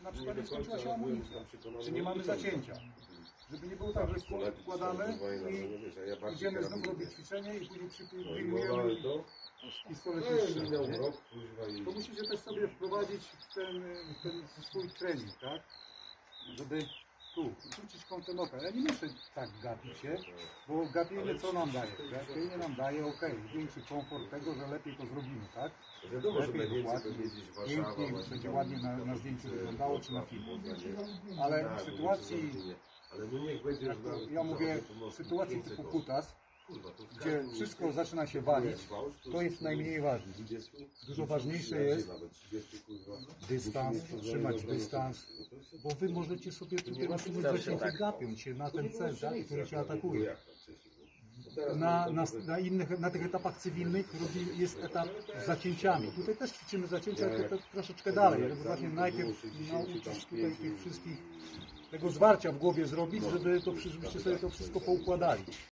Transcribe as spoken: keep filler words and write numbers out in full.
na przykład nie skończyła się amunicja, czy nie mamy zacięcia. Żeby nie było tak, że wkładamy i idziemy znów robić ćwiczenie i później przyjmujemy pistolet i strzelamy. To musicie też sobie wprowadzić w ten, w ten swój trening, tak? Żeby tu rzucić kątem oka. Ja nie muszę tak gapić się, bo gapienie co nam daje? Gapienie nam daje, ok, większy komfort tego, że lepiej to zrobimy, tak? Lepiej, dokładnie, piękniej, będzie ładnie na, na zdjęciu wyglądało, czy na filmie. Ale w sytuacji, jak to, ja mówię, w sytuacji typu kutas, gdzie wszystko zaczyna się walić, to jest najmniej ważne. Dużo ważniejsze jest dystans, trzymać dystans, bo wy możecie sobie tutaj na przykład zacięcie gapią się na ten cel, tak, który się atakuje. Na, na, na, innych, na tych etapach cywilnych robi, jest etap z zacięciami. Tutaj też ćwiczymy zacięcia, ale to troszeczkę dalej, żeby właśnie najpierw nauczyć tutaj tych wszystkich, tego zwarcia w głowie zrobić, żeby to, żebyście sobie to wszystko poukładali.